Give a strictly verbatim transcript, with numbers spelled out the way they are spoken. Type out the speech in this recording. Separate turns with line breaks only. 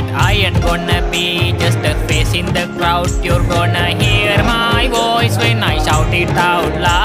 I ain't gonna be just a face in the crowd. You're gonna hear my voice when I shout it out loud.